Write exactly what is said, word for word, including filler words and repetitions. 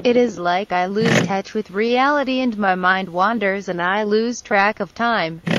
It is like I lose touch with reality and my mind wanders and I lose track of time.